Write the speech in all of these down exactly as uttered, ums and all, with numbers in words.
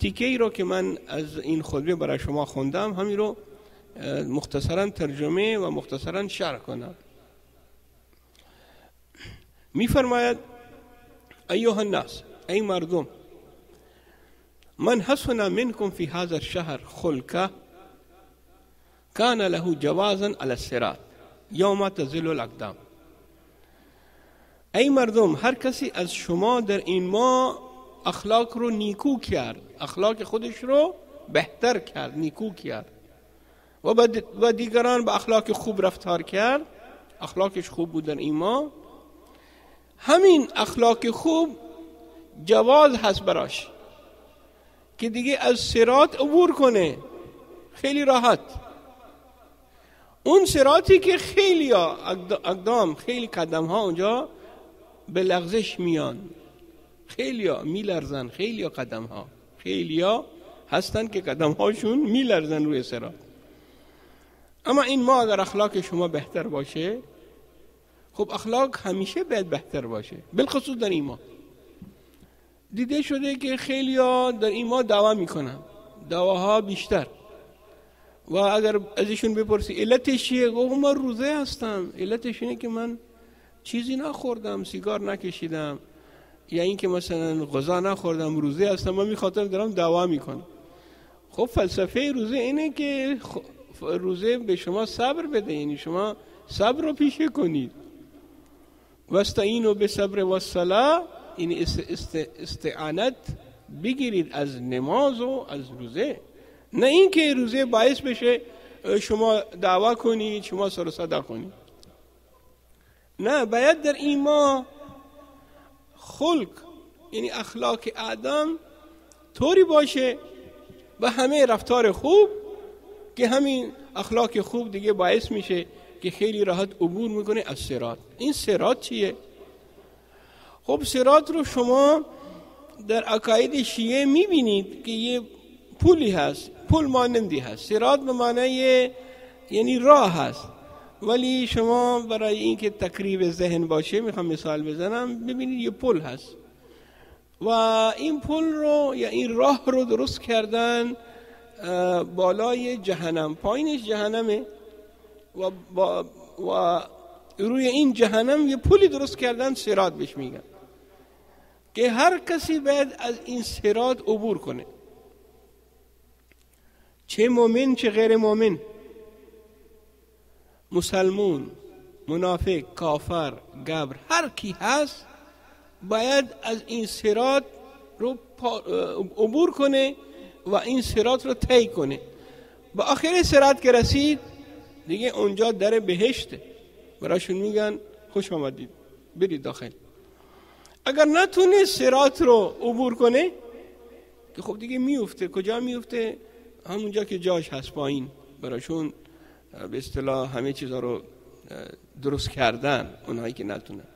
تیکه ای رو که من از این خطبه برای شما خوندم همین رو مختصرا ترجمه و مختصرا شرح کنم. می فرماید ایها الناس، ای مردم، من حسن منکم فی هذا الشهر خلقه کان له جوازا علی الصراط یوم تزل الاقدام. ای مردم، هر کسی از شما در این ماه اخلاق رو نیکو کرد، اخلاق خودش رو بهتر کرد، نیکو کرد و دیگران به اخلاق خوب رفتار کرد، اخلاقش خوب بود در این ماه، همین اخلاق خوب جواز هست براش که دیگه از صراط عبور کنه خیلی راحت. اون صراطی که خیلی اقدام، خیلی قدم ها اونجا به لغزش میان، خیلی ها میلرزن، خیلی ها قدم ها، خیلی ها هستن که قدم هاشون میلرزن روی صراط. اما این ما اگر اخلاق شما بهتر باشه، خب اخلاق همیشه باید بهتر باشه، بالخصوص در این ما دیده شده که خیلی ها در این ما دعوا میکنن، دعواها بیشتر، و اگر ازشون بپرسی علتش چیه، گفتم من روزه هستم، علتش اینه که من چیزی نخوردم، سیگار نکشیدم، یا این که مثلا غذا نخوردم، روزه هستم، من میخاطر دارم دعوا میکنم. خب فلسفه روزه اینه که روزه به شما صبر بده، یعنی شما صبر رو پیشه کنید. واستعینوا بالصبر والصلاة، این است استعانت بگیرید از نماز و از روزه، نه این که روزه باعث بشه شما دعوا کنید، شما سر و صدا کنید. نه، باید در این ما خلق، یعنی اخلاق آدم طوری باشه و همه رفتار خوب که همین اخلاق خوب دیگه باعث میشه که خیلی راحت عبور میکنه از صراط. این صراط چیه؟ خب صراط رو شما در عقاید شیعه میبینید که یه پولی هست، پول مانندی هست. صراط به معنی یعنی راه هست، ولی شما برای اینکه تقریب ذهن باشه میخوام مثال بزنم، ببینید یه پل هست و این پل رو یا این راه رو درست کردن بالای جهنم، پایینش جهنمه و با و روی این جهنم یه پلی درست کردن، صراط بهش میگن، که هر کسی باید از این صراط عبور کنه، چه مؤمن چه غیر مؤمن، مسلمون، منافق، کافر، گبر، هر کی هست باید از این صراط رو عبور کنه و این صراط رو طی کنه. با آخر صراط که رسید دیگه اونجا در بهشته، براشون میگن خوش آمدید برید داخل. اگر نتونه صراط رو عبور کنه که خب دیگه میفته، کجا میفته؟ همونجا که جاش هست پایین، براشون به اصطلاح همه چیزا رو درست کردن اونهایی که نتونن.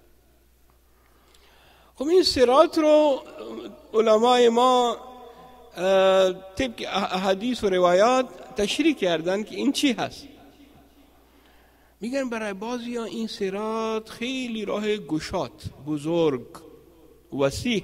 خب این صراط رو علمای ما طبق احادیث و روایات تشریح کردن که این چی هست. میگن برای بعضی ها این صراط خیلی راه گشاد، بزرگ، وسیع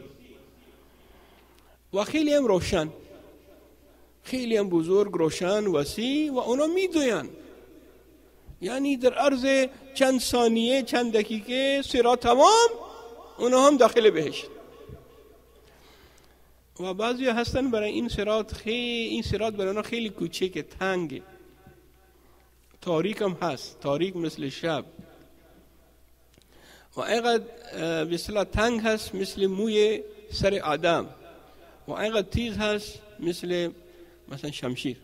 و خیلی هم روشن، خیلی هم بزرگ، روشن، وسیع، و اونا میدوین، یعنی در عرض چند ثانیه، چند دقیقه صراط تمام، اونا هم داخل بهشت. و بعضی هستن برای این صراط خیلی این صراط برای اونا خیلی کوچیکه، تنگه، تاریک هم هست، تاریک مثل شب، و اینقدر به اصطلاح تنگ هست مثل موی سر آدم، و اینقدر تیز هست مثل مثلا شمشیر.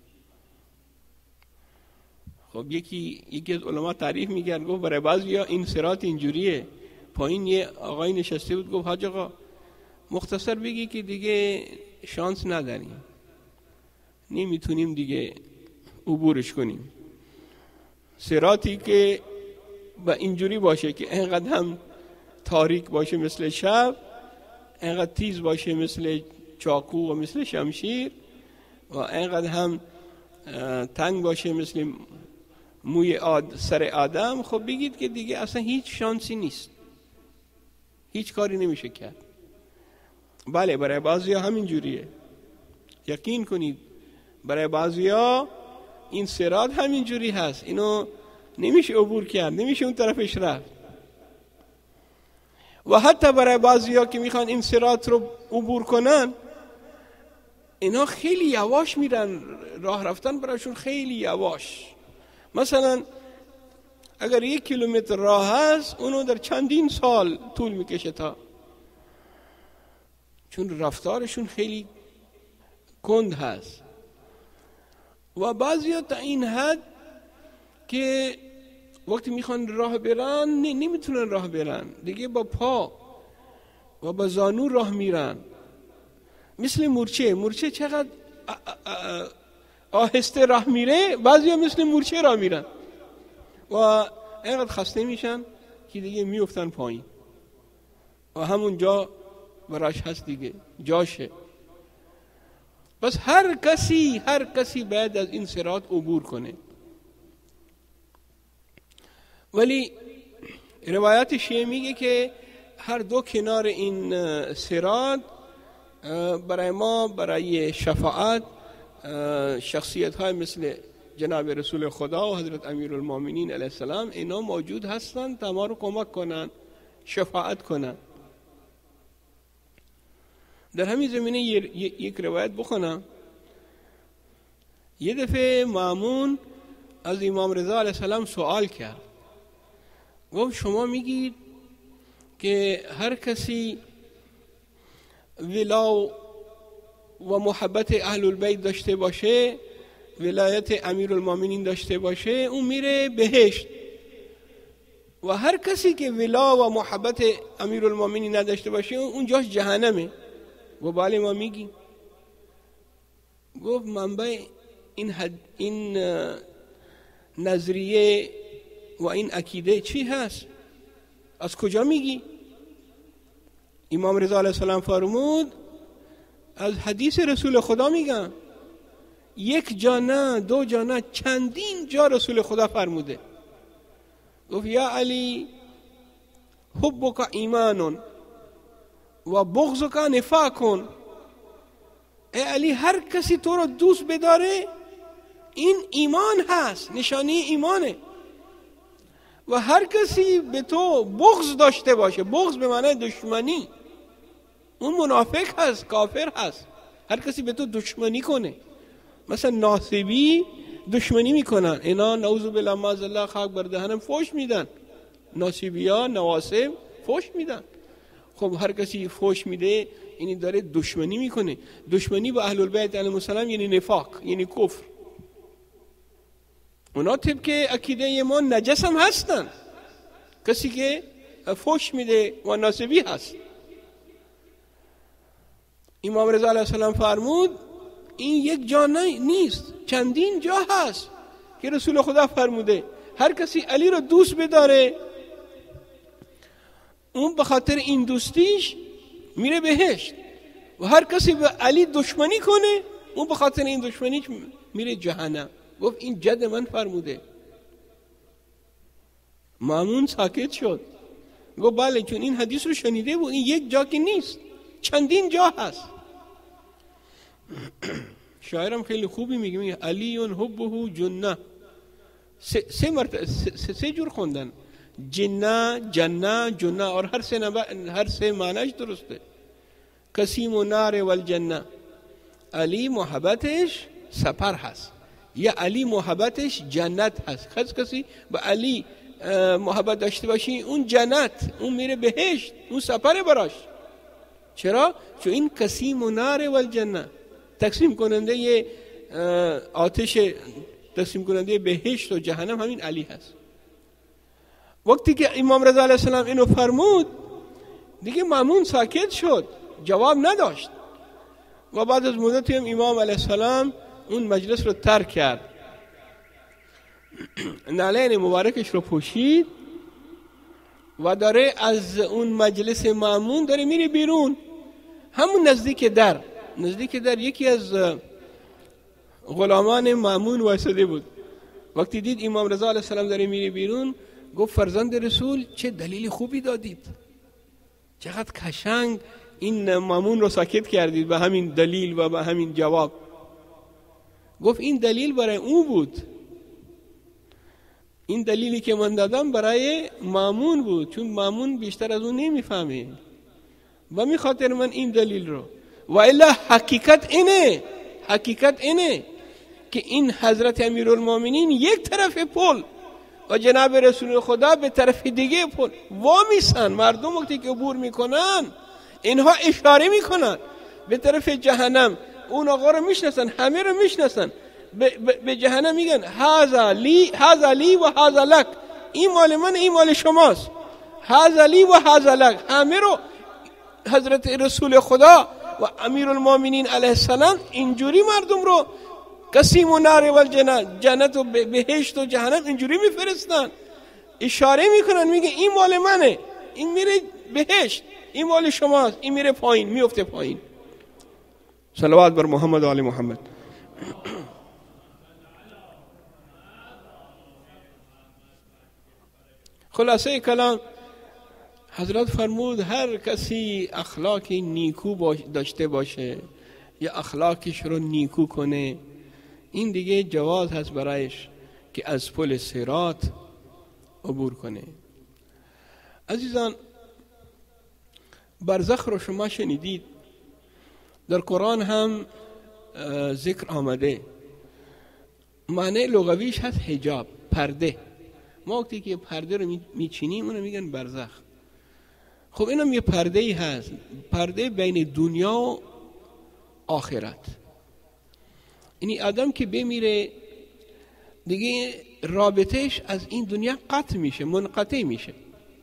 خب یکی یکی از علما تعریف میگن، گفت برای بعضیا این صراط اینجوریه، پایین یه آقای نشسته بود، گفت حاج آقا مختصر بگی که دیگه شانس نداریم، نمیتونیم دیگه عبورش کنیم. صراطی که با اینجوری باشه که اینقدر هم تاریک باشه مثل شب، اینقدر تیز باشه مثل چاقو و مثل شمشیر، و اینقدر هم تنگ باشه مثل موی آد سر آدم، خب بگید که دیگه اصلا هیچ شانسی نیست، هیچ کاری نمیشه کرد. بله برای بعضی همین جوریه، یقین کنید برای بعضیا این صراط همین جوری هست، اینو نمیشه عبور کرد، نمیشه اون طرفش رفت. و حتی برای بعضیا که میخوان این صراط رو عبور کنن، اینا خیلی یواش میرن، راه رفتن براشون خیلی یواش. مثلا اگر یک کیلومتر راه هست، اونو در چندین سال طول میکشه تا، چون رفتارشون خیلی کند هست. و بعضیا تا این حد که وقتی میخوان راه برن نمیتونن راه برن دیگه، با پا و با زانو راه میرن. مثل مورچه، مورچه چقدر آهسته راه میره، بعضیا مثل مورچه راه میرن و اینقدر خسته میشن که دیگه میفتن پایین و همون جا براش هست دیگه، جاشه. بس هر کسی هر کسی باید از این صراط عبور کنه. ولی روایت شیعه میگه که هر دو کنار این صراط برای ما، برای شفاعت، شخصیت های مثل جناب رسول خدا و حضرت امیرالمومنین علیه السلام اینا موجود هستند تا ما رو کمک کنن، شفاعت کنن. در همین زمینه یک روایت بخونم. یه دفعه مامون از امام رضا علیه السلام سوال کرد، گفت شما میگید که هر کسی ولا و محبت اهل البیت داشته باشه، ولایت امیرالمومنین داشته باشه، اون میره بهشت. و هر کسی که ولا و محبت امیرالمومنین نداشته باشه، اون جاش جهنمه. و بله ما میگیم. گفت منبع این حد این نظریه و این عقیده چی هست؟ از کجا میگی؟ امام رضا علیه السلام فرمود از حدیث رسول خدا میگم. یک جا نه، دو جا نه، چندین جا رسول خدا فرموده. گفت یا علی حبک ایمان و بغضک نفاق. ای علی هر کسی تو رو دوست بداره این ایمان هست، نشانی ایمانه. و هر کسی به تو بغض داشته باشه، بغض به معنی دشمنی، اون منافق هست، کافر هست. هر کسی به تو دشمنی کنه، مثلا ناصبی دشمنی میکنن، اینا نعوذ بالله معاذالله خاک بر دهنم فوش میدن، ناصبی ها نواسب فوش میدن. خب هر کسی فوش میده اینی داره دشمنی میکنه. دشمنی با اهل البیت علیهم السلام یعنی نفاق، یعنی کفر. اونا طبق عقیده ما نجس هم هستن، کسی که فوش میده و ناصبی هست. امام رضا علیه السلام فرمود این یک جا نیست، چندین جا هست که رسول خدا فرموده هر کسی علی رو دوست بداره، اون به خاطر این دوستیش میره بهشت. و هر کسی به علی دشمنی کنه، اون به خاطر این دشمنیش میره جهنم. گفت این جد من فرموده. مامون ساکت شد. گفت بله، چون این حدیث رو شنیده بود، این یک جا که نیست، چندین جا هست. شاعرم خیلی خوبی میگه، میگه علی حبه جنه. سه, سه مرتبه سه, سه جور خوندن، جنه، جنه، جنه، اور هر سه هر سه معنیش درسته. قسیم و نار والجنه. علی محبتش سپر هست، یا علی محبتش جنت هست. خاص کسی با علی محبت داشته باشی، اون جنت، اون میره بهشت، اون سپر براش. چرا؟ چون این قسیم و نار والجنه، تقسیم کننده یه آتش، تقسیم کننده بهشت و جهنم همین علی هست. وقتی که امام رضا علیه السلام اینو فرمود، دیگه مامون ساکت شد، جواب نداشت. و بعد از مدتی هم امام علیه السلام اون مجلس رو ترک کرد، نعلین مبارکش رو پوشید و داره از اون مجلس مامون داره میره بیرون. همون نزدیک در نزدیک در یکی از غلامان مامون وایساده بود. وقتی دید امام رضا علیه السلام داره میره بیرون، گفت فرزند رسول چه دلیل خوبی دادید، چقدر قشنگ این مامون رو ساکت کردید به همین دلیل و به همین جواب. گفت این دلیل برای او بود، این دلیلی که من دادم برای مامون بود، چون مامون بیشتر از اون نمیفهمه و می خاطر من این دلیل رو. و الا حقیقت اینه، حقیقت اینه که این حضرت امیرالمومنین یک طرف پل و جناب رسول خدا به طرف دیگه پل وامیسن. مردم وقتی که عبور میکنن اینها اشاره میکنن به طرف جهنم، اون آقا رو میشناسن، همه رو میشناسن، به جهنم میگن هذا لی هذا لی و هذا لک، این مال من، این مال شماست، هذا لی و هذا لک. همه رو حضرت رسول خدا و امیرالمومنین علیه السلام اینجوری مردم رو قسیم و نار و الجنت، جنت و بهشت و جهنم اینجوری میفرستن، اشاره میکنن، میگه این مال منه، این میره بهشت، این مال شماست، این میره پایین، میفته پایین. صلوات بر محمد و آل محمد. خلاصه کلام حضرت فرمود هر کسی اخلاق نیکو باش داشته باشه یا اخلاقش رو نیکو کنه، این دیگه جواز هست برایش که از پل صراط عبور کنه. عزیزان، برزخ رو شما شنیدید، در قرآن هم ذکر آمده. معنی لغویش هست حجاب، پرده. ما وقتی که پرده رو میچینیم اونو میگن برزخ. خب اینم یه پرده ای هست، پرده بین دنیا و آخرت. یعنی آدم که بمیره دیگه رابطهش از این دنیا قطع میشه، منقطع میشه،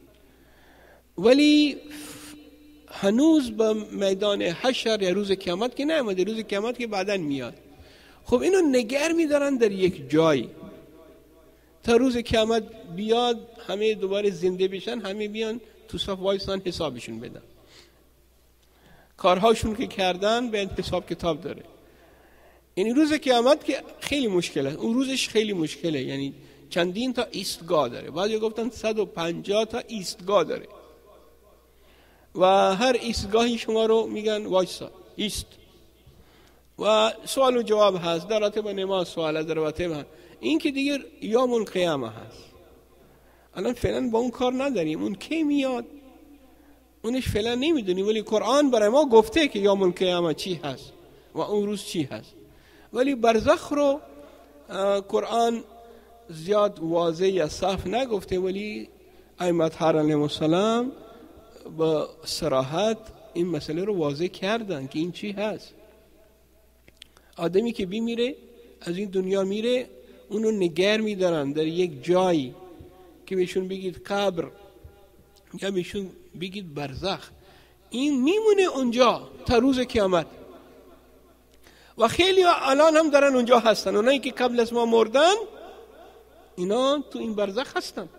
ولی هنوز به میدان حشر یا روز قیامت که نیامده، روز قیامت که بعداً میاد. خب اینو نگر میدارن در یک جای تا روز قیامت بیاد، همه دوباره زنده بشن، همه بیان تو صف وایسان حسابشون بدن، کارهاشون که کردن به حساب کتاب داره. یعنی روز قیامت که خیلی مشکله، اون روزش خیلی مشکله، یعنی چندین تا ایستگاه داره، بعضی گفتن صد و پنجاه تا ایستگاه داره و هر ایستگاهی شما رو میگن وایسا، ایست، و سوال و جواب هست، در راتب نماز سوال، در راتب این که دیگه یوم القیامه هست. الان فعلا با اون کار نداریم، اون کی میاد اونش فعلا نمیدونیم، ولی قرآن برای ما گفته که یوم القیامه چی هست و اون روز چی هست. ولی برزخ رو قرآن زیاد واضح یا صاف نگفته، ولی ائمه علیهم السلام با صراحت این مسئله رو واضح کردن که این چی هست. آدمی که بیمیره، از این دنیا میره، اونو نگر میدارن در یک جایی که بهشون بگید قبر یا بهشون بگید برزخ. این میمونه اونجا تا روز قیامت و خیلی الان هم دارن اونجا هستن. اونایی که قبل از ما مردن اینا تو این برزخ هستن،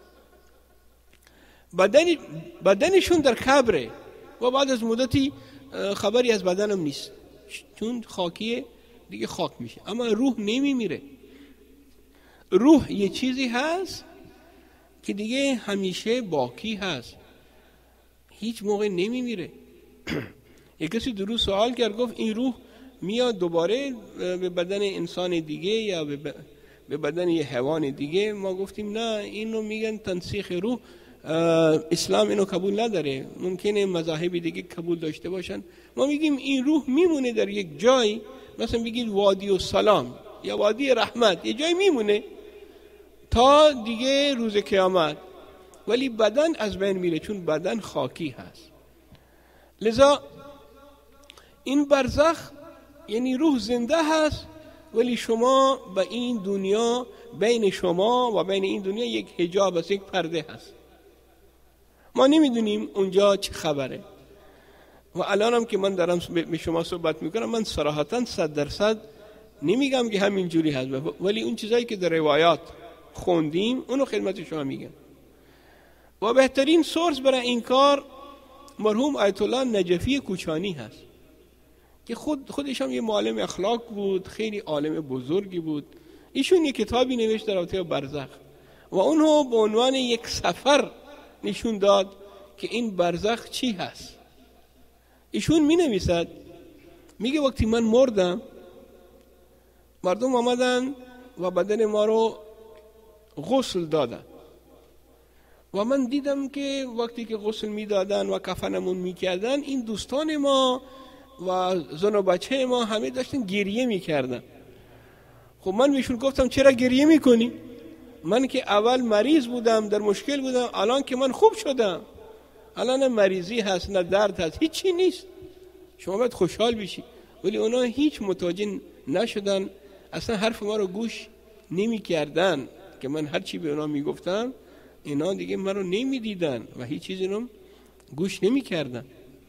بدن بدنشون در قبره و بعد از مدتی خبری از بدنم نیست، چون خاکیه دیگه خاک میشه، اما روح نمیمیره. روح یه چیزی هست که دیگه همیشه باقی هست، هیچ موقع نمیمیره. یک کسی درست سوال کرد، گفت این روح میاد دوباره به بدن انسان دیگه یا به بدن یه حیوان دیگه؟ ما گفتیم نه، اینو میگن تنسیخ روح. اسلام اینو قبول نداره، ممکنه مذاهب دیگه قبول داشته باشن. ما میگیم این روح میمونه در یک جای، مثلا بگید وادی السلام یا وادی رحمت، یه جای میمونه تا دیگه روز قیامت، ولی بدن از بین میره چون بدن خاکی هست. لذا این برزخ یعنی روح زنده هست، ولی شما به این دنیا، بین شما و بین این دنیا یک حجاب است، یک پرده هست. ما نمیدونیم اونجا چه خبره. و الانم که من دارم به شما صحبت میکنم، من صراحتا صد درصد نمیگم که همین جوری هست، ولی اون چیزایی که در روایات خوندیم اونو خدمت شما میگم. و بهترین سورس برای این کار مرحوم آیت الله نجفی کوچانی هست که خود خودش هم یه معلم اخلاق بود، خیلی عالم بزرگی بود. ایشون یه کتابی نوشت در رابطه برزخ و اونو به عنوان یک سفر نشون داد که این برزخ چی هست، ایشون می نویسد، میگه وقتی من مردم مردم آمدن و بدن ما رو غسل دادن و من دیدم که وقتی که غسل می دادن و کفنمون می کردن این دوستان ما و زن و بچه ما همه داشتن گریه می کردن. خب من بهشون گفتم چرا گریه می کنی؟ من که اول مریض بودم، در مشکل بودم، الان که من خوب شدم، الان نه مریضی هست نه درد هست، هیچی نیست، شما باید خوشحال بشی. ولی اونا هیچ متوجه نشدن، اصلا حرف ما رو گوش نمی کردن که من هر چی به اونا می گفتم اینا دیگه من رو نمی دیدن و هیچ چیزی رو گوش نمی کردن.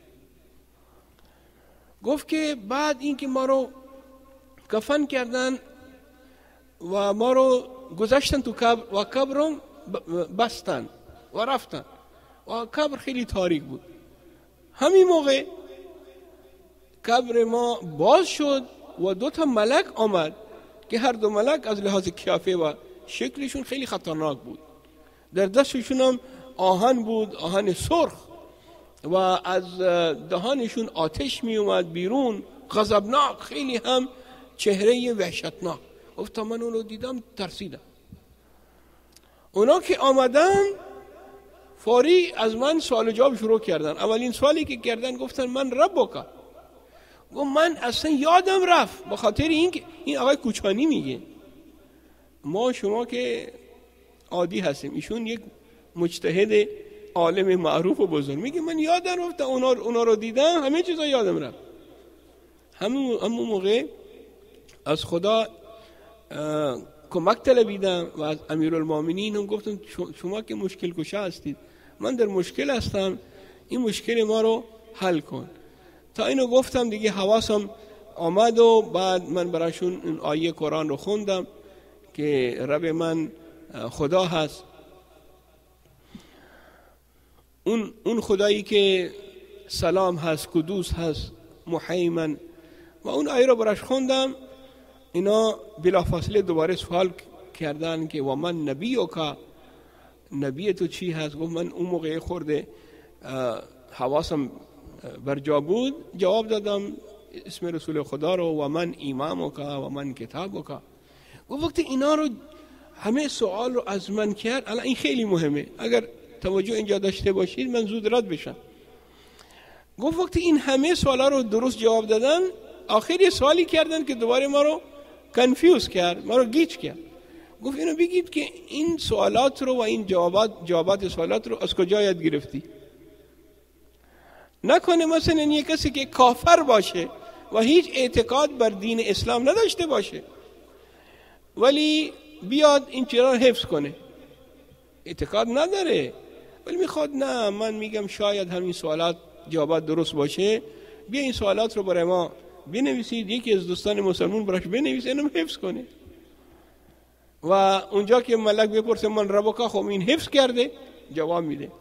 گفت که بعد این که ما رو کفن کردن و ما رو گذاشتن تو قبر و قبر رو بستن و رفتن و قبر خیلی تاریک بود. همین موقع قبر ما باز شد و دو تا ملک آمد که هر دو ملک از لحاظ قیافه و شکلشون خیلی خطرناک بود. در دستشون هم آهن بود، آهن سرخ، و از دهانشون آتش می اومد بیرون، غضبناک، خیلی هم چهره وحشتناک. گفتم من اونو دیدم ترسیدم. اونا که آمدن فوری از من سوال و جواب شروع کردن. اولین سوالی که کردن گفتن من ربک. گفت من اصلا یادم رفت، به خاطر این که این آقای کوچانی میگه ما شما که عادی هستیم، ایشون یک مجتهد عالم معروف و بزرگ، میگه من یادم رفت اونا اونا رو دیدم، همه چیزا یادم رفت. همون همون موقع از خدا کمک طلبیدم و از امیرالمومنین هم گفتم شما که مشکل کشا هستید، من در مشکل هستم، این مشکل ما رو حل کن. تا اینو گفتم دیگه حواسم آمد و بعد من براشون این آیه قرآن رو خوندم که رب من خدا هست، اون اون خدایی که سلام هست، قدوس هست، محیمن، و اون آیه رو براش خوندم. اینا بلافاصله دوباره سوال کردن که و من نبی و که نبی تو چی هست؟ گفت من اون موقع خورده حواسم بر جا بود، جواب دادم اسم رسول خدا رو و من امام که و من کتاب که. گفت وقتی اینا رو همه سوال رو از من کرد، الان این خیلی مهمه، اگر توجه اینجا داشته باشید من زود رد بشم. گفت وقتی این همه سوالا رو درست جواب دادن، آخری سوالی کردن که دوباره ما رو کنفیوز کرد، ما رو گیج کرد. گفت اینو بگید که این سوالات رو و این جوابات جوابات سوالات رو از کجا یاد گرفتی؟ نکنه مثلا یک کسی که کافر باشه و هیچ اعتقاد بر دین اسلام نداشته باشه ولی بیاد این چیزا رو حفظ کنه، اعتقاد نداره ولی میخواد، نه من میگم شاید همین سوالات جوابات درست باشه، بیا این سوالات رو برای ما بنویسید، یکی از دوستان مسلمون براش بنویسه اینم حفظ کنه. و اونجا که ملک بپرسه من ربک، خب این حفظ کرده جواب میده.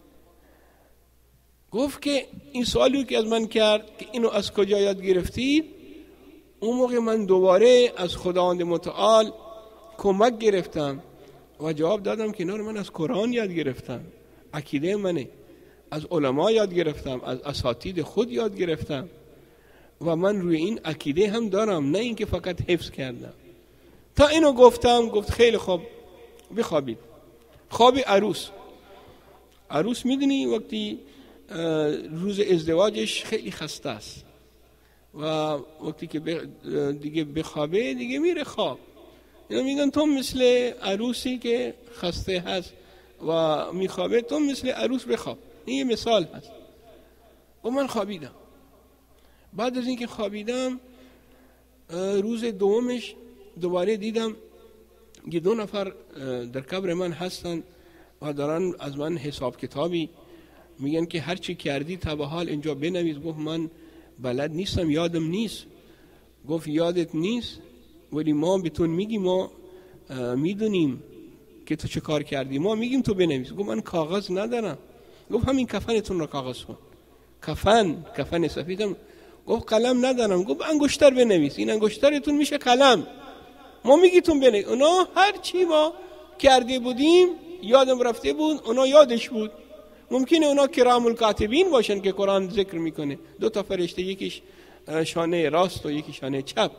گفت که این سوالی که از من کرد که اینو از کجا یاد گرفتید، اون موقع من دوباره از خداوند متعال کمک گرفتم و جواب دادم که اینا رو من از قرآن یاد گرفتم، عقیده منه، از علما یاد گرفتم، از اساتید خود یاد گرفتم و من روی این عقیده هم دارم، نه اینکه فقط حفظ کردم. تا اینو گفتم گفت خیلی خوب بخوابید. خواب عروس. عروس میدونی وقتی روز ازدواجش خیلی خسته است و وقتی که دیگه بخوابه دیگه میره خواب. اینا میگن تو مثل عروسی که خسته هست و میخوابه، تو مثل عروس بخواب. این یه مثال هست. و من خوابیدم. بعد از اینکه خوابیدم روز دومش دوباره دیدم که دو نفر در قبر من هستن و دارن از من حساب کتابی میگن که هر چی کردی تا به حال اینجا بنویس. گفت من بلد نیستم، یادم نیست. گفت یادت نیست ولی ما بهتون میگیم، ما میدونیم که تو چه کار کردی، ما میگیم تو بنویس. گفت من کاغذ ندارم. گفت همین کفنتون رو کاغذ کن. کفن کفن سفیدم. گفت قلم ندارم. گفت انگشتر بنویس، این انگشترتون میشه قلم، ما میگیتون بنویس. اونا هر چی ما کرده بودیم یادم رفته بود، اونا یادش بود. ممکنه اونا کرام الکاتبین باشن که قرآن ذکر میکنه، دو تا فرشته، یکیش شانه راست و یکی شانه چپ،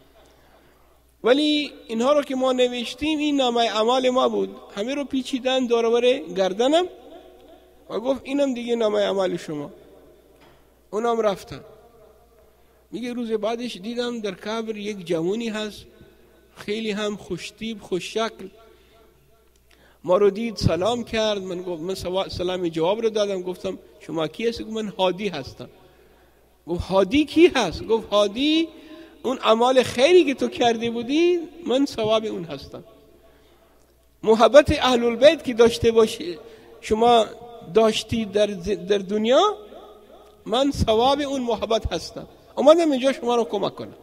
ولی اینها رو که ما نوشتیم این نامه اعمال ما بود. همه رو پیچیدن دور و بر گردنم و گفت اینم دیگه نامه اعمال شما. اونم رفتن. میگه روز بعدش دیدم در قبر یک جوانی هست، خیلی هم خوشتیب خوششکل، ما رو دید سلام کرد. من گفت من سلام جواب رو دادم، گفتم شما کی هستی؟ گفت من هادی هستم. گفت هادی کی هست؟ گفت هادی اون اعمال خیری که تو کرده بودی من ثواب اون هستم. محبت اهل البیت که داشته باشی شما داشتی در در دنیا، من ثواب اون محبت هستم، اومدم اینجا شما رو کمک کنم.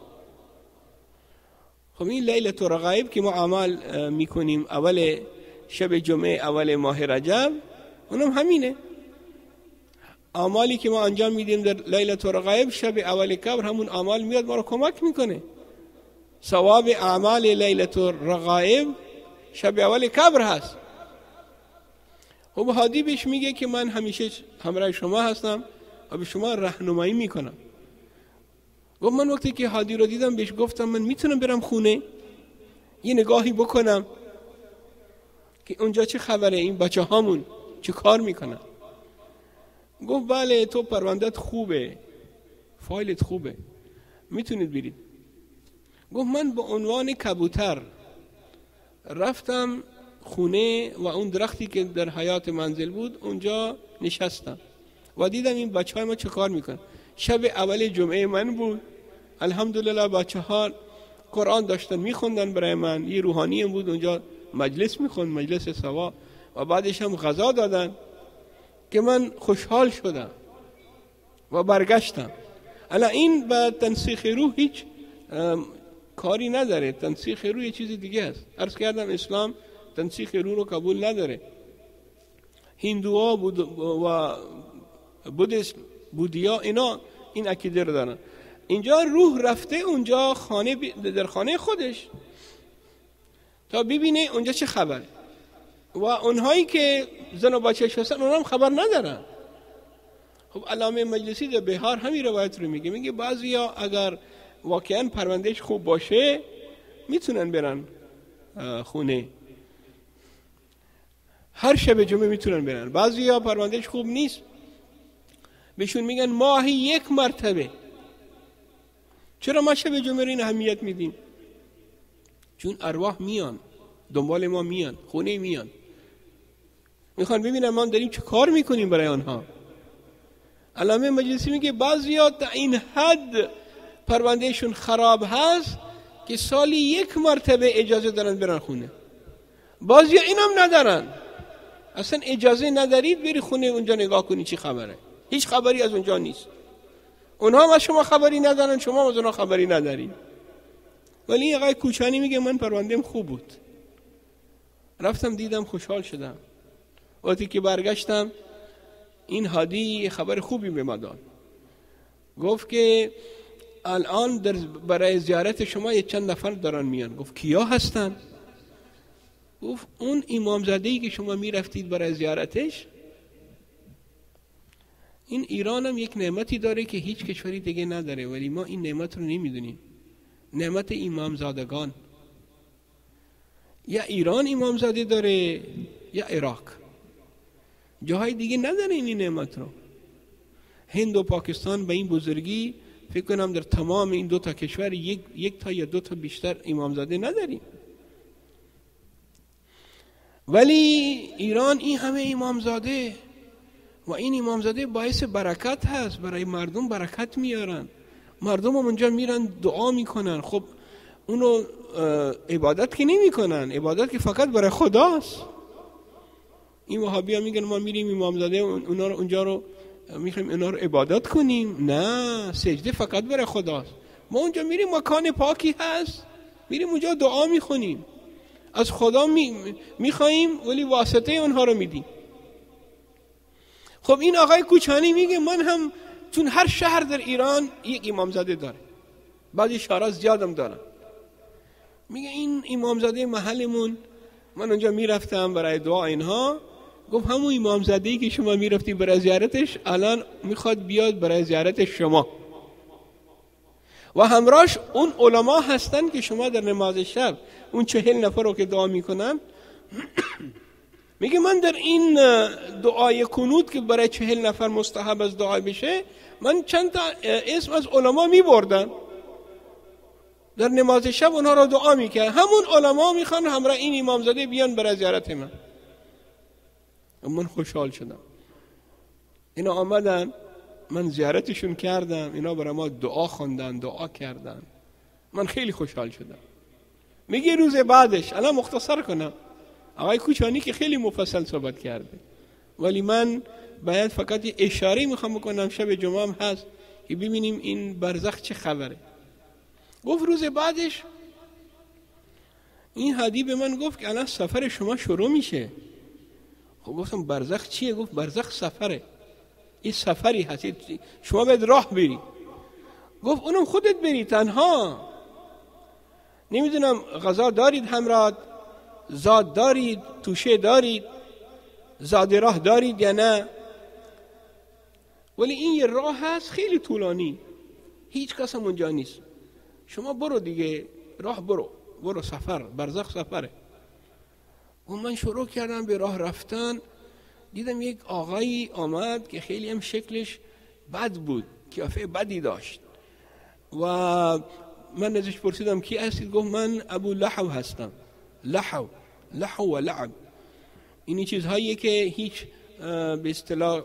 خب این لیلة الرغائب که ما اعمال میکنیم اول شب جمعه اول ماه رجب، اونم همینه. اعمالی که ما انجام میدیم در لیلة الرغائب شب اول قبر، همون اعمال میاد ما رو کمک میکنه. ثواب اعمال لیلة الرغائب شب اول قبر هست. خب هادی بهش میگه که من همیشه همراه شما هستم و به شما راهنمایی میکنم. گفت من وقتی که هادی رو دیدم بهش گفتم من میتونم برم خونه یه نگاهی بکنم که اونجا چه خبره، این بچه هامون چه کار میکنن؟ گفت بله تو پروندت خوبه، فایلت خوبه، میتونید برید. گفت من به عنوان کبوتر رفتم خونه و اون درختی که در حیات منزل بود اونجا نشستم و دیدم این بچه های ما چه کار میکنن. شب اول جمعه من بود، الحمدلله بچه ها قرآن داشتن میخوندن برای من، یه روحانی هم بود اونجا مجلس میخوند، مجلس سوا، و بعدش هم غذا دادن که من خوشحال شدم و برگشتم. الان این با تنسیخ روح هیچ کاری نداره، تنسیخ روح یه چیز دیگه است. عرض کردم اسلام تنسیخ روح رو قبول نداره. هندوها بود و بودیسم بودیا اینا این عقیده رو دارن. اینجا روح رفته اونجا خانه در خانه خودش تا ببینه اونجا چه خبر، و اونهایی که زن و بچه‌اش هستن اونها هم خبر ندارن. خب علامه مجلسی در بهار همین روایت رو میگه، میگه بعضیا اگر واقعا پروندهش خوب باشه میتونن برن خونه، هر شب جمعه میتونن برن. بعضیا پروندهش خوب نیست، بهشون میگن ماهی یک مرتبه. چرا ما شب جمعه این اهمیت میدیم؟ چون ارواح میان دنبال ما، میان خونه، میان میخوان ببینن ما داریم چه کار میکنیم برای آنها. علامه مجلسی میگه بعضیا تا این حد پروندهشون خراب هست که سالی یک مرتبه اجازه دارن برن خونه. بعضیا اینم ندارن، اصلا اجازه ندارید بری خونه اونجا نگاه کنی چی خبره، هیچ خبری از اونجا نیست. اونها هم از شما خبری ندارن، شما از اونها خبری ندارید. ولی این آقای کوچانی میگه من پرونده‌ام خوب بود، رفتم دیدم خوشحال شدم. وقتی که برگشتم این هادی خبر خوبی به ما داد، گفت که الان در برای زیارت شما یه چند نفر دارن میان. گفت کیا هستن؟ گفت اون امامزاده‌ای که شما میرفتید برای زیارتش. این ایران هم یک نعمتی داره که هیچ کشوری دیگه نداره، ولی ما این نعمت رو نمیدونیم. نعمت امامزادگان. یا ایران امامزاده داره یا عراق، جاهای دیگه نداره این نعمت رو. هند و پاکستان به این بزرگی فکر کنم در تمام این دو تا کشور یک, یک تا یا دو تا بیشتر امامزاده نداریم، ولی ایران این همه امامزاده، و این امامزاده باعث برکت هست، برای مردم برکت میارن، مردم هم اونجا میرن دعا میکنن. خب اونو عبادت که نمی کنن، عبادت که فقط برای خداست. این وهابی ها میگن ما میریم امامزاده اونا رو اونجا رو میخوایم اونا رو عبادت کنیم. نه، سجده فقط برای خداست. ما اونجا میریم مکان پاکی هست، میریم اونجا دعا میخونیم، از خدا می میخوایم ولی واسطه اونها رو میدیم. خب این آقای کوچانی میگه من هم، چون هر شهر در ایران یک امامزاده داره، بعضی شهرها زیادم دارن، میگه این امامزاده محلمون من اونجا میرفتم برای دعا اینها، گفت همون امامزاده‌ای که شما میرفتید برای زیارتش الان میخواد بیاد برای زیارت شما و همراهش اون علما هستن که شما در نماز شب اون چهل نفر رو که دعا میکنن میگه من در این دعای کنوت که برای چهل نفر مستحب از دعا بشه من چند تا اسم از علما میبردم در نماز شب اونها رو دعا میکنن، همون علما میخوان همراه این امامزاده بیان برای زیارت من. من خوشحال شدم. اینا آمدن، من زیارتشون کردم، اینا برای ما دعا خوندن، دعا کردن، من خیلی خوشحال شدم. میگه روز بعدش، الان مختصر کنم، آقای کوچانی که خیلی مفصل صحبت کرده ولی من باید فقط اشاره میخوام بکنم، شب جمعه هم هست که ببینیم این برزخ چه خبره. گفت روز بعدش این هادی به من گفت که الان سفر شما شروع میشه. خب گفتم برزخ چیه؟ گفت برزخ سفره، این سفری هست، شما باید راه بری. گفت اونم خودت بری تنها، نمیدونم غذا دارید همراه، زاد دارید، توشه دارید، زاد راه دارید یا نه، ولی این یه راه هست خیلی طولانی، هیچ کس هم اونجا نیست، شما برو دیگه، راه برو برو سفر، برزخ سفره. و من شروع کردم به راه رفتن، دیدم یک آقایی آمد که خیلی هم شکلش بد بود، قیافه بدی داشت و من ازش پرسیدم کی هستید؟ گفت من ابو لحو هستم. لحو لحو و لعب اینی چیزهایی که هیچ به اصطلاح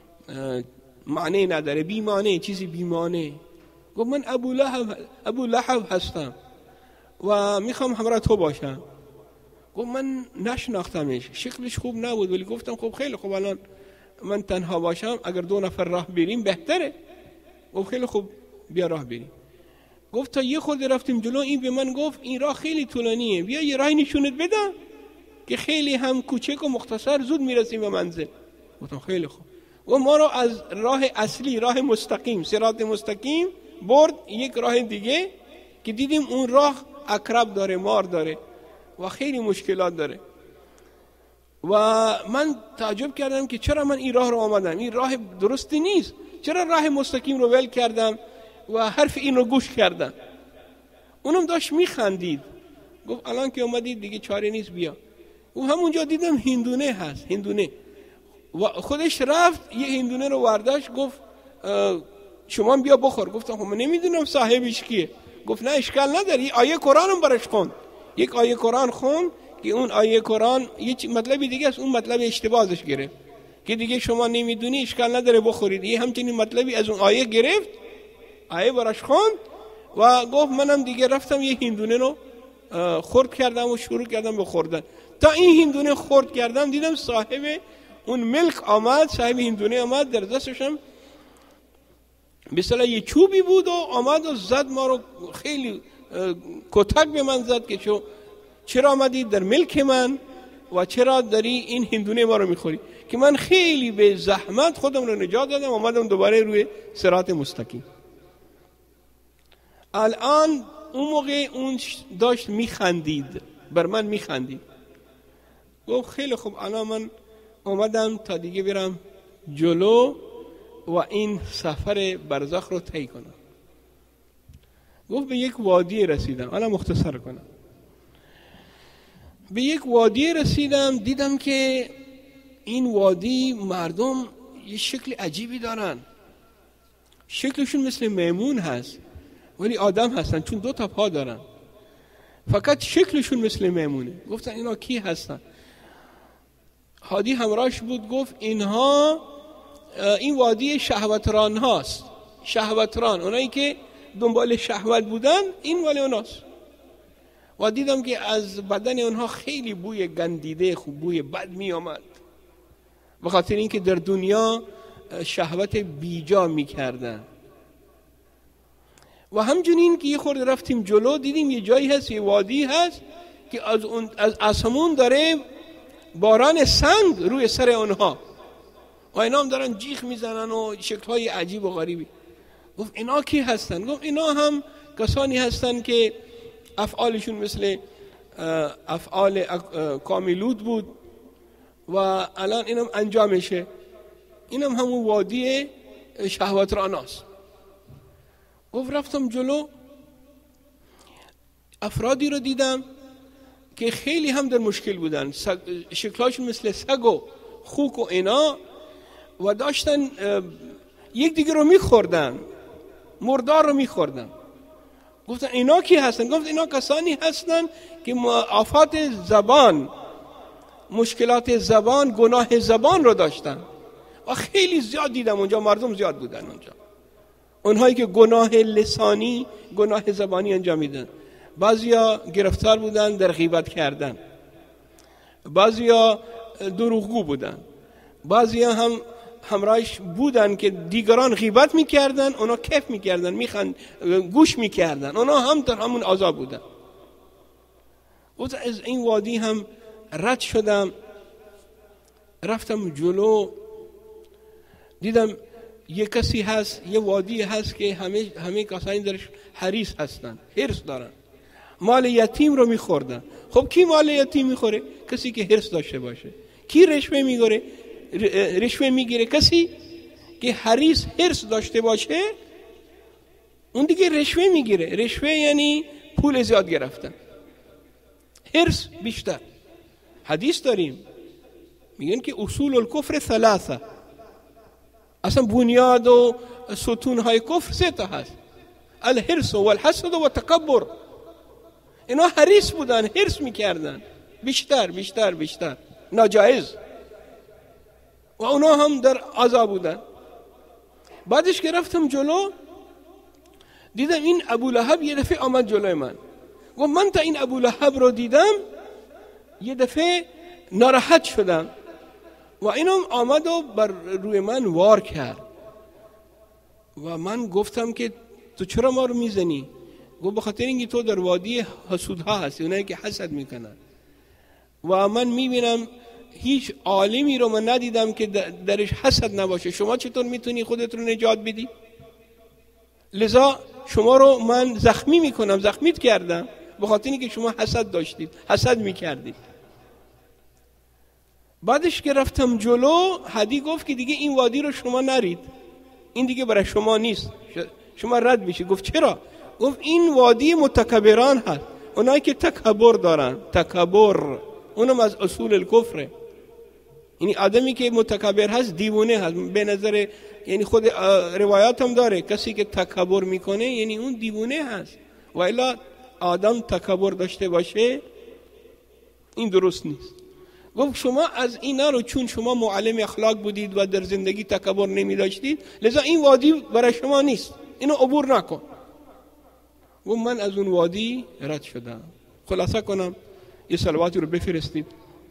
معنی نداره، بی معنی، چیزی بی معنی. گفت من ابو لحو ابو لحو هستم و میخوام همراه تو باشم. گفت من نشناختمش، شکلش خوب نبود، ولی گفتم خب خیلی خوب، الان من تنها باشم، اگر دو نفر راه بریم بهتره. گفت خیلی خوب بیا راه بریم. گفت تا یه خورده رفتیم جلو، این به من گفت این راه خیلی طولانیه، بیا یه راهی نشونت بدم که خیلی هم کوچک و مختصر زود میرسیم به منزل. گفتم خیلی خوب. و ما رو از راه اصلی، راه مستقیم، صراط مستقیم برد یک راه دیگه که دیدیم اون راه عقرب داره، مار داره و خیلی مشکلات داره. و من تعجب کردم که چرا من این راه رو آمدم، این راه درستی نیست، چرا راه مستقیم رو ول کردم و حرف این رو گوش کردم. اونم داشت میخندید. گفت الان که اومدید دیگه چاره نیست، بیا. و همونجا دیدم هندونه هست، هندونه، و خودش رفت یه هندونه رو ورداشت، گفت شما بیا بخور. گفتم خب من نمیدونم صاحبش کیه. گفت نه اشکال نداری، آیه قرآن هم برش خوند. یک آیه قرآن خوند که اون آیه قرآن یه مطلبی دیگه است، اون مطلب اشتباهش گرفت که دیگه شما نمیدونی، اشکال نداره بخورید. یه همچنین مطلبی از اون آیه گرفت، آیه برش خوند و گفت منم دیگه رفتم یه هندونه رو خورد کردم و شروع کردم به خوردن. تا این هندونه خورد کردم دیدم صاحب اون ملک آمد، صاحب هندونه آمد، در دستشم به اصطلاح یه چوبی بود و آمد و زد ما رو، خیلی کتک به من زد که چو چرا آمدید در ملک من و چرا داری این هندونه ما رو میخوری، که من خیلی به زحمت خودم رو نجات دادم، آمدم دوباره روی صراط مستقیم. الان اون موقع اون داشت میخندید، بر من میخندید. گفت خیلی خوب، الان من آمدم تا دیگه برم جلو و این سفر برزخ رو طی کنم. گفت به یک وادی رسیدم، الان مختصر کنم. به یک وادی رسیدم، دیدم که این وادی مردم یه شکل عجیبی دارن، شکلشون مثل میمون هست ولی آدم هستن، چون دو تا پا دارن، فقط شکلشون مثل میمونه. گفتن اینا کی هستن؟ هادی همراهش بود، گفت اینها این وادی شهوتران هاست. شهوتران، اونایی که دنبال شهوت بودن، این ولی اوناست. و دیدم که از بدن اونها خیلی بوی گندیده، خوب بوی بد می آمد، به خاطر اینکه در دنیا شهوت بیجا می کردن. و همچنین که یه خورده رفتیم جلو، دیدیم یه جایی هست، یه وادی هست که از اون از آسمون داره باران سنگ روی سر اونها و اینا هم دارن جیغ میزنن و شکل‌های عجیب و غریبی. گفت اینا کی هستن؟ گفت اینا هم کسانی هستن که افعالشون مثل افعال کاملود بود و الان اینم انجامشه. اینم همون وادی شهوت راناست. گفت رفتم جلو، افرادی رو دیدم که خیلی هم در مشکل بودن، شکلاشون مثل سگ و خوک و اینا، و داشتن یک دیگه رو میخوردن، مردار رو میخوردن. گفتن اینا کی هستن؟ گفت اینا کسانی هستن که آفات زبان، مشکلات زبان، گناه زبان رو داشتن. و خیلی زیاد دیدم اونجا، مردم زیاد بودن اونجا، اونهایی که گناه لسانی، گناه زبانی انجام میدن. بعضیا گرفتار بودن در غیبت کردن، بعضیا دروغگو بودن، بعضیا هم همراهش بودن که دیگران غیبت میکردن، اونا کیف میکردن، میخند، گوش میکردن، اونا هم در همون عذاب بودن. و از این وادی هم رد شدم، رفتم جلو، دیدم یه کسی هست، یه وادی هست که همه همه کسانی درش حریص هستن، حرص دارن، مال یتیم رو میخوردن. خب کی مال یتیم میخوره؟ کسی که حرص داشته باشه. کی رشوه میگیره؟ رشوه میگیره کسی که حریص، حرص داشته باشه، اون دیگه رشوه میگیره. رشوه یعنی پول زیاد گرفتن، حرص بیشتر. حدیث داریم میگن که اصول الکفر ثلاثه، اصلا بنیاد و ستون های کفر سه تا هست: الحرص و الحسد و تکبر. اینا حریص بودن، حرص میکردن بیشتر بیشتر بیشتر، ناجایز، و اونا هم در عذاب بودن. بعدش که رفتم جلو، دیدم این ابو لهب یه دفعه آمد جلوی من. و من تا این ابو لهب رو دیدم یه دفعه ناراحت شدم، و اینم آمد و بر روی من وار کرد. و من گفتم که تو چرا ما رو میزنی؟ گفت بخاطر اینکه تو در وادی حسودها هستی، اونایی که حسد میکنن، و من میبینم هیچ عالمی رو من ندیدم که درش حسد نباشه. شما چطور میتونی خودت رو نجات بدی؟ لذا شما رو من زخمی میکنم، زخمیت کردم بخاطر اینکه شما حسد داشتید، حسد میکردید. بعدش که رفتم جلو، هدی گفت که دیگه این وادی رو شما نرید، این دیگه برای شما نیست، شما رد میشید. گفت چرا؟ گفت این وادی متکبران هست، اونایی که تکبر دارن. تکبر اونم از اصول الکفره. یعنی آدمی که متکبر هست دیوانه هست به نظر، یعنی خود روایات هم داره کسی که تکبر میکنه یعنی اون دیوانه هست. و الا آدم تکبر داشته باشه این درست نیست. گفت شما از اینا رو، چون شما معلم اخلاق بودید و در زندگی تکبر نمی داشتید، لذا این وادی برای شما نیست، اینو عبور نکن. و من از اون وادی رد شدم. خلاصه کنم، یه صلواتی رو بفرستید.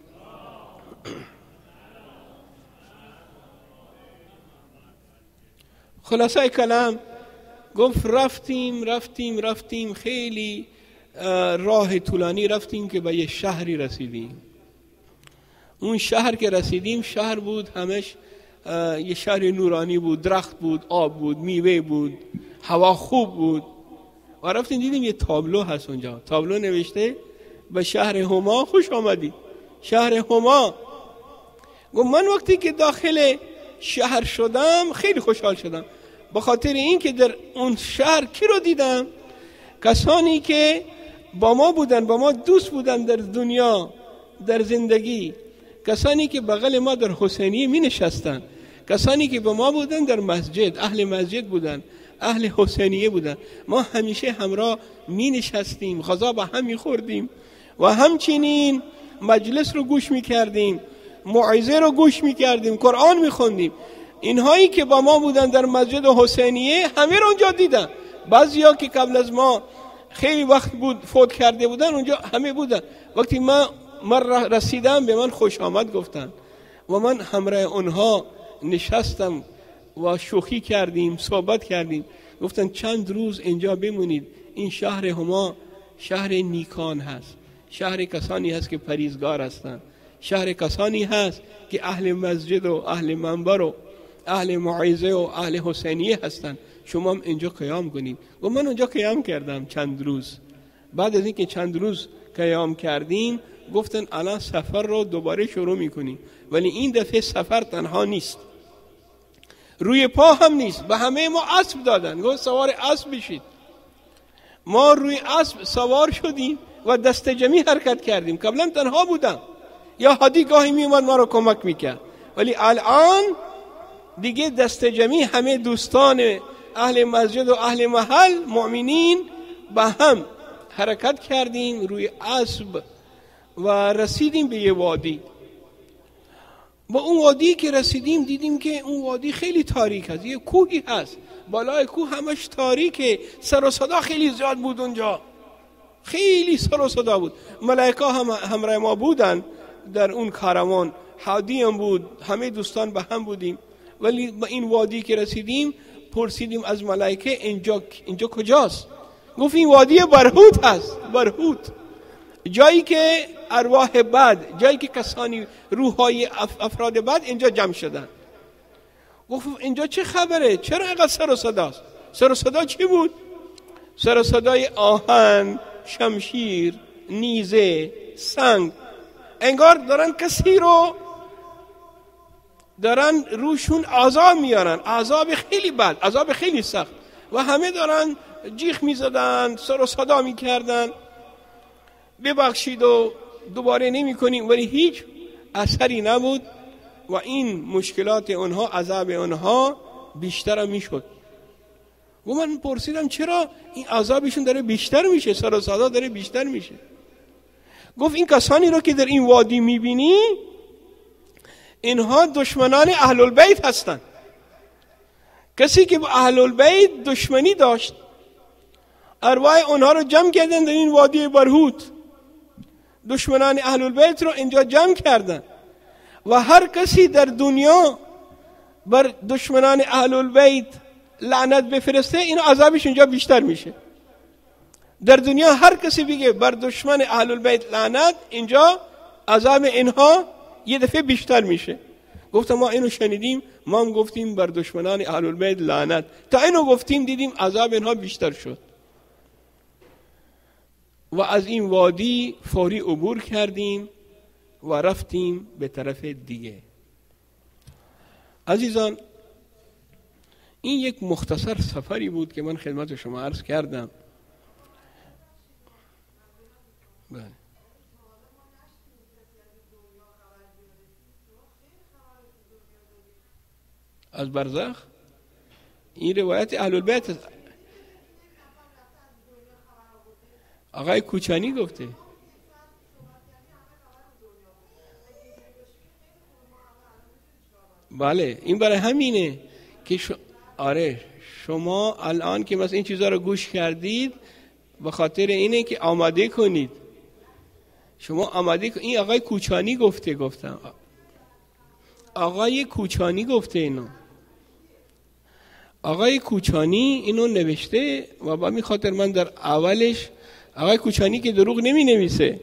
خلاصه کلام، گفت رفتیم رفتیم رفتیم خیلی راه طولانی رفتیم که به یه شهری رسیدیم. اون شهر که رسیدیم شهر بود، همش یه شهر نورانی بود، درخت بود، آب بود، میوه بود، هوا خوب بود. و رفتیم دیدیم یه تابلو هست اونجا، تابلو نوشته به شهر هما خوش آمدید. شهر هما. گفت من وقتی که داخل شهر شدم خیلی خوشحال شدم، به خاطر این که در اون شهر کی رو دیدم؟ کسانی که با ما بودن، با ما دوست بودن در دنیا، در زندگی، کسانی که بغل ما در حسینیه می نشستن، کسانی که با ما بودن در مسجد، اهل مسجد بودن، اهل حسینیه بودن. ما همیشه همراه می نشستیم، غذا با هم می خوردیم و همچنین مجلس رو گوش می کردیم، موعظه رو گوش می کردیم، قرآن می خوندیم. اینهایی که با ما بودن در مسجد حسینیه همه رو اونجا دیدن. بعضیا که قبل از ما خیلی وقت بود فوت کرده بودن اونجا همه بودن. وقتی من من رسیدم به من خوش آمد گفتن و من همراه اونها نشستم و شوخی کردیم، صحبت کردیم. گفتن چند روز اینجا بمونید، این شهر هما شهر نیکان هست، شهر کسانی هست که پریزگار هستند، شهر کسانی هست که اهل مسجد و اهل منبر و اهل موعظه و اهل حسینیه هستند. شما هم اینجا قیام کنید. و من اونجا قیام کردم چند روز. بعد از اینکه چند روز قیام کردیم گفتن الان سفر رو دوباره شروع میکنیم، ولی این دفعه سفر تنها نیست، روی پا هم نیست، به همه ما اسب دادن، گفت سوار اسب بشید. ما روی اسب سوار شدیم و دست جمعی حرکت کردیم. قبلا تنها بودم، یا هادی گاهی می اومد ما رو کمک میکرد، ولی الان دیگه دست جمعی همه دوستان اهل مسجد و اهل محل مؤمنین با هم حرکت کردیم روی اسب و رسیدیم به یه وادی. با اون وادی که رسیدیم دیدیم که اون وادی خیلی تاریک هست، یه کوهی هست، بالای کوه همش تاریکه، سر و صدا خیلی زیاد بود اونجا، خیلی سر و صدا بود. ملائکه هم همراه ما بودن در اون کاروان، هادی هم بود، همه دوستان به هم بودیم. ولی با این وادی که رسیدیم پرسیدیم از ملائکه اینجا اینجا کجاست؟ گفت این وادی برهوت هست. برهوت جایی که ارواح بد، جایی که کسانی روحای افراد بد اینجا جمع شدن. گفت اینجا چه خبره؟ چرا اینقدر سر و صداست؟ سر و صدا چی بود؟ سر و صدای آهن، شمشیر، نیزه، سنگ، انگار دارن کسی رو دارن روشون عذاب میارن، عذاب خیلی بد، عذاب خیلی سخت، و همه دارن جیغ میزدن، سر و صدا میکردن ببخشید و دوباره نمی کنیم، ولی هیچ اثری نبود و این مشکلات اونها، عذاب اونها بیشتر میشد. و من پرسیدم چرا این عذابشون داره بیشتر میشه، سر و صدا داره بیشتر میشه؟ گفت این کسانی رو که در این وادی میبینی اینها دشمنان اهل البیت هستند. کسی که با اهل البیت دشمنی داشت ارواح اونها رو جمع کردن در این وادی برهوت، دشمنان اهل البیت رو اینجا جمع کردن و هر کسی در دنیا بر دشمنان اهل البیت لعنت بفرسته این عذابش اینجا بیشتر میشه. در دنیا هر کسی بگه بر دشمن اهل البیت لعنت، اینجا عذاب اینها یه دفعه بیشتر میشه. گفتم ما اینو شنیدیم، ما هم گفتیم بر دشمنان اهل البیت لعنت، تا اینو گفتیم دیدیم عذاب اینها بیشتر شد و از این وادی فوری عبور کردیم و رفتیم به طرف دیگه. عزیزان این یک مختصر سفری بود که من خدمت شما عرض کردم. بله. از برزخ این روایت اهل البیت آقای کوچانی گفته. بله این برای همینه که ش... آره شما الان که مثلا این چیزها رو گوش کردید به خاطر اینه که آماده کنید، شما آماده کنید. این آقای کوچانی گفته، گفتم آقای کوچانی گفته اینو، آقای کوچانی اینو نوشته و با می خاطر من در اولش، آقای کوچانی که دروغ نمی نویسه،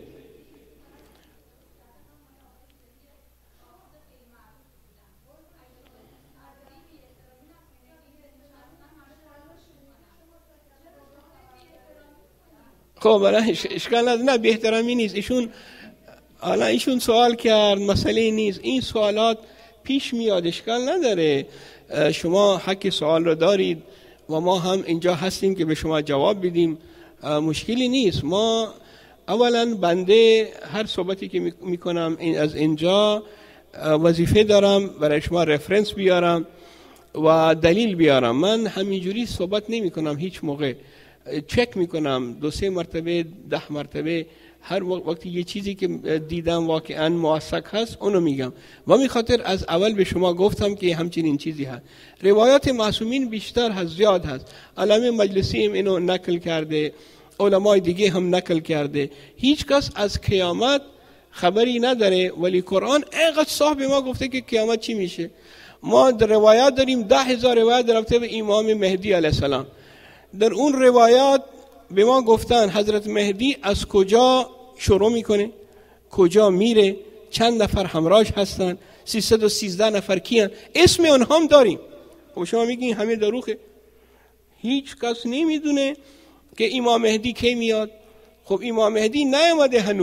خب برای اشکال نداره، نه بهترامی نیست، ایشون حالا ایشون سوال کرد، مسئله نیست، این سوالات پیش میاد، اشکال نداره، شما حق سوال رو دارید و ما هم اینجا هستیم که به شما جواب بدیم، مشکلی نیست. ما اولا بنده هر صحبتی که میکنم از اینجا وظیفه دارم برای شما رفرنس بیارم و دلیل بیارم. من همینجوری صحبت نمی کنم، هیچ موقع چک میکنم دو سه مرتبه ده مرتبه، هر وقتی یه چیزی که دیدم واقعا موثق هست اونو میگم و می خاطر از اول به شما گفتم که همچنین چیزی هست. روایات معصومین بیشتر هست، زیاد هست، علامه مجلسی هم اینو نقل کرده، علمای دیگه هم نقل کرده، هیچ کس از قیامت خبری نداره، ولی قرآن اینقدر صاحب ما گفته که قیامت چی میشه. ما در روایات داریم ده هزار روایت در رابطه به امام مهدی علیه السلام. در اون روایات به ما گفتن حضرت مهدی از کجا شروع میکنه، کجا میره، چند نفر همراهش هستن، سیصد و سیزده نفر کیان، اسم اونها هم داریم. خب شما میگین همه دروغه، هیچ کس نمیدونه که امام مهدی کی میاد. خب امام مهدی نیامده هنوز،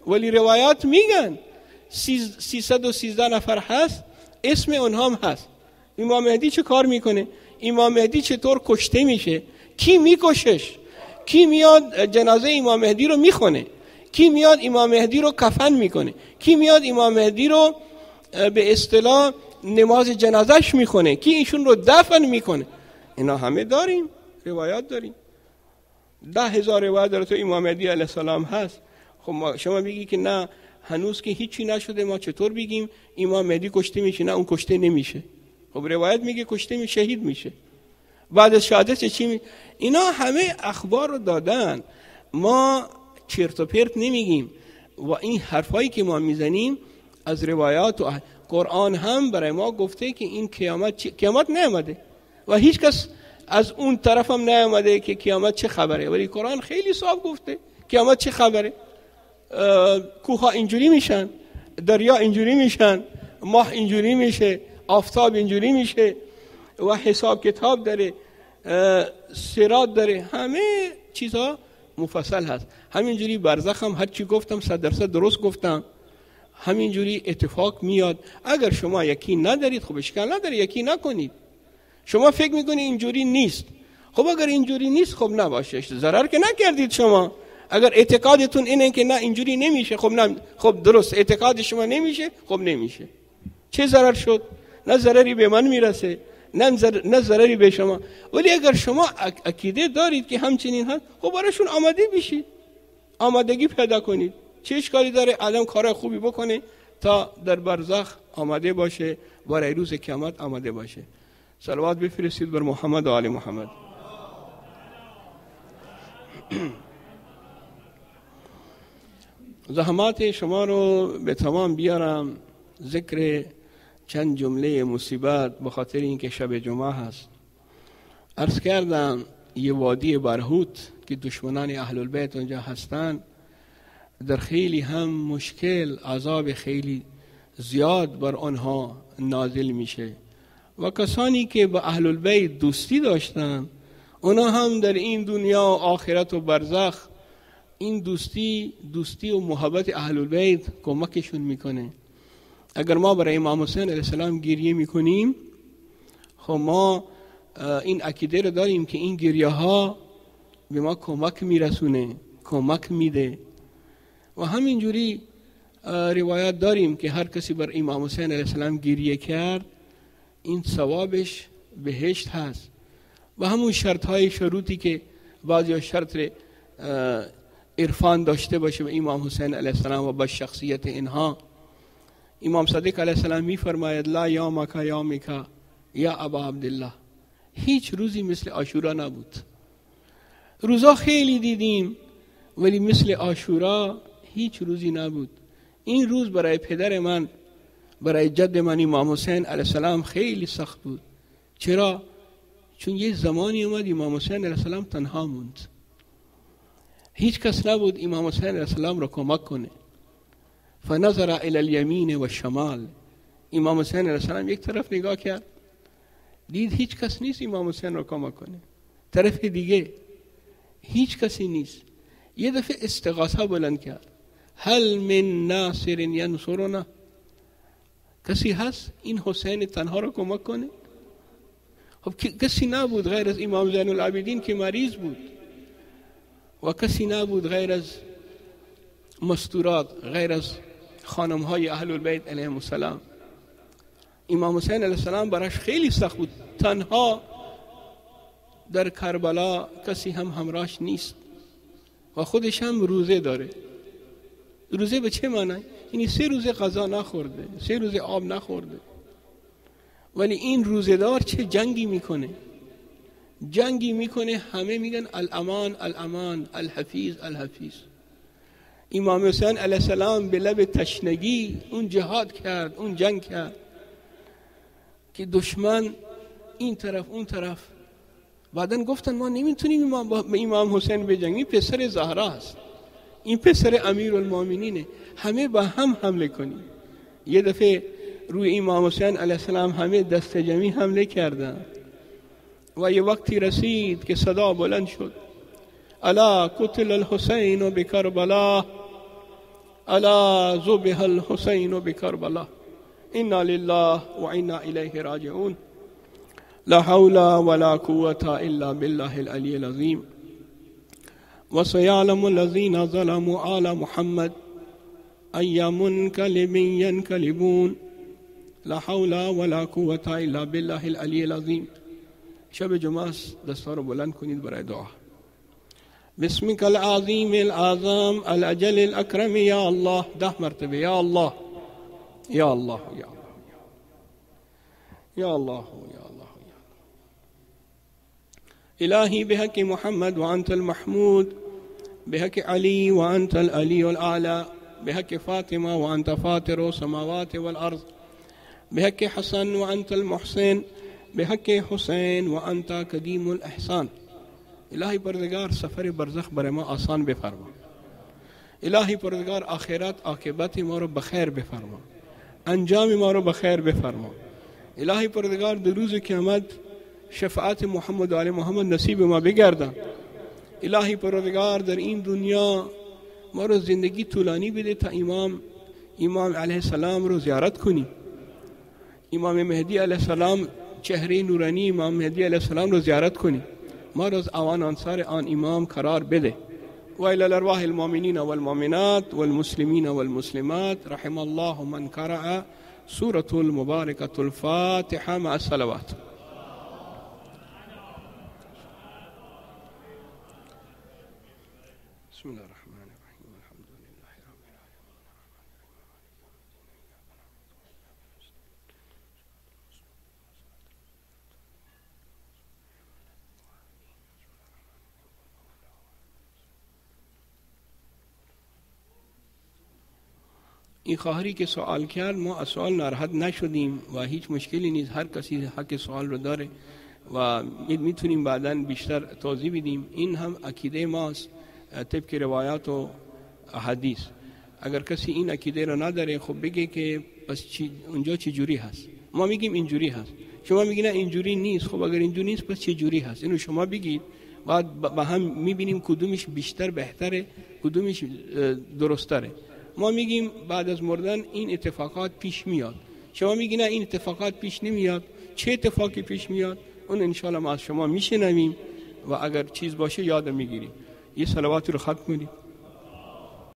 ولی روایات میگن سیصد و سیزده نفر هست، اسم اونها هم هست. امام مهدی چه کار میکنه؟ امام مهدی چطور کشته میشه؟ کی میکشش؟ کی میاد جنازه امام مهدی رو میخونه؟ کی میاد امام مهدی رو کفن میکنه؟ کی میاد امام مهدی رو به اصطلاح نماز جنازش میخونه؟ کی ایشون رو دفن میکنه؟ اینا همه داریم، روایات داریم. ده هزار روایت در تو امام مهدی علیه السلام هست. خب شما بگی که نه هنوز که هیچی نشده، ما چطور بگیم امام مهدی کشته میشه؟ نه اون کشته نمیشه. خب روایت میگه کشته میشه، شهید میشه. بعد از شهادت چی می... اینا همه اخبار رو دادن، ما چرت و پرت نمیگیم. و این حرفایی که ما میزنیم از روایات و قرآن هم برای ما گفته که این قیامت چی... قیامت نیامده و هیچ کس از اون طرف هم نیامده که قیامت چه خبره، ولی قرآن خیلی صاف گفته قیامت چه خبره. کوه ها اینجوری میشن، دریا اینجوری میشن، ماه اینجوری میشه، آفتاب اینجوری میشه و حساب کتاب داره، صراط داره، همه چیزها مفصل هست. همینجوری برزخ هم هر چی گفتم صد درصد درست گفتم، همینجوری اتفاق میاد. اگر شما یقین ندارید خب اشکال نداره، یقین نکنید. شما فکر میکنید اینجوری نیست، خب اگر اینجوری نیست خب نباشه، ضرر که نکردید شما. اگر اعتقادتون اینه که نه اینجوری نمیشه، خب نه، خب درست اعتقاد شما نمیشه، خب نمیشه، چه ضرر شد؟ نه ضرری به من میرسه نه ضرری به شما. ولی اگر شما عقیده دارید که همچنین هست، خب برایشون آماده بشید، آمادگی پیدا کنید. چه اشکالی داره آدم کار خوبی بکنه تا در برزخ آماده باشه، برای روز قیامت آماده باشه. صلوات بفرستید بر محمد و آل محمد. زحمات شما رو به تمام بیارم، ذکر چند جمله مصیبت به خاطر اینکه شب جمعه هست. عرض کردم یه وادی برهوت که دشمنان اهل البیت اونجا هستن، در خیلی هم مشکل، عذاب خیلی زیاد بر آنها نازل میشه و کسانی که با اهل البیت دوستی داشتن اونا هم در این دنیا و آخرت و برزخ این دوستی دوستی و محبت اهل البیت کمکشون میکنه. اگر ما برای امام حسین علیه السلام گریه میکنیم، خب ما این عقیده رو داریم که این گریه ها به ما کمک میرسونه، کمک میده. و همینجوری روایت داریم که هر کسی بر امام حسین علیه السلام گریه کرد این ثوابش بهشت هست. و همون شرط های شروطی که بعضی شرط عرفان داشته باشه به امام حسین علیه السلام و با شخصیت اینها. امام صادق علیه السلام می فرماید لا یومک یومک یا ابا عبدالله، هیچ روزی مثل عاشورا نبود. روزا خیلی دیدیم ولی مثل عاشورا هیچ روزی نبود. این روز برای پدر من، برای جد من امام حسین علیه السلام خیلی سخت بود. چرا؟ چون یه زمانی اومد امام حسین علیه السلام تنها موند، هیچ کس نبود امام حسین علیه السلام را کمک کنه. فنظر الی الیمین و شمال، امام حسین علیه السلام یک طرف نگاه کرد، دید هیچ کس نیست امام حسین را کمک کنه، طرف دیگه هیچ کسی نیست. یه دفعه استغاثه بلند کرد، هل من ناصر ینصرنا، کسی هست این حسین تنها را کمک کنه؟ خب کسی نبود غیر از امام زین العابدین که مریض بود و کسی نبود غیر از مستورات، غیر از خانم های اهل البیت علیهم السلام. امام حسین علیه السلام براش خیلی سخت بود، تنها در کربلا کسی هم همراهش نیست و خودش هم روزه داره. روزه به چه معنی؟ یعنی سه روزه غذا نخورده، سه روزه آب نخورده. ولی این روزه‌دار چه جنگی میکنه، جنگی میکنه، همه میگن الامان الامان، الحفیظ الحفیظ. امام حسین علیه السلام به لب تشنگی اون جهاد کرد، اون جنگ کرد که دشمن این طرف اون طرف. بعدن گفتن ما نمیتونیم امام با امام حسین بجنگیم، پسر زهرا است، این پسر امیرالمومنینه، همه با هم حمله کنیم. یه دفعه روی امام حسین علیه السلام همه دست جمعی حمله کردن و یه وقتی رسید که صدا بلند شد، الا قتل الحسین بکربلا، الا ذبح الحسین بکربلا انا لله و انا الیه راجعون لا حول ولا قوة الا بالله العلی العظیم وسيعلم الذين ظلموا آل محمد أي منقلب ينقلبون لا حول ولا قوة الا بالله العلی العظیم. شب جمعه دستار بلند کنید برای دعا. بسمك العظیم الأعظم الأجل الأكرم یا الله. ده مرتبه یا الله یا الله یا الله یا الله یا الله. إلهي بحق محمد وأنت المحمود، بحق علي وأنت العلي الأعلى، بحق فاطمة وأنت فاطر السماوات والأرض، بحق حسن وأنت المحسن، بحق حسين وأنت قديم الإحسان. الهی پروردگار سفر برزخ برای ما آسان بفرما. الهی پروردگار آخرت عاقبت ما رو بخیر بفرما، انجام ما رو بخیر بفرما. الهی پروردگار در روز قیامت شفاعت محمد و آل محمد نصیب ما بگردن. الهی پروردگار در این دنیا ما رو زندگی طولانی بده تا امام امام علیه السلام رو زیارت کنیم. امام مهدی علیه السلام، چهره نورانی امام مهدی علیه السلام رو زیارت کنیم. ما رو از اوان انصار آن امام قرار بده. و الی الارواح المؤمنین والمؤمنات والمسلمین والمسلمات رحم الله من قرأ سورة المباركة الفاتحة مع الصلوات. بسم الله الرحمن الرحيم الحمد لله رب العالمين. این خواهری که سوال کرد ما از سوال ناراحت نشدیم و هیچ مشکلی نیست. هر کسی حق سوال رو داره و میتونیم بعداً بیشتر توضیح بدیم. این هم عقیده ماست طبق روایات و حدیث. اگر کسی این عقیده رو نداره خب بگه که پس چی اونجا چه جوری هست. ما میگیم اینجوری هست، شما میگین اینجوری نیست. خب اگر اینجوری نیست پس چه جوری هست؟ اینو شما بگید، بعد با هم میبینیم کدومش بیشتر بهتره، کدومش درستره. ما میگیم بعد از مردن این اتفاقات پیش میاد. شما میگین این اتفاقات پیش نمیاد. چه اتفاقی پیش میاد؟ اون انشاءالله ما از شما میشنویم و اگر چیز باشه یاد میگیریم. یه صلوات رو ختم کنید.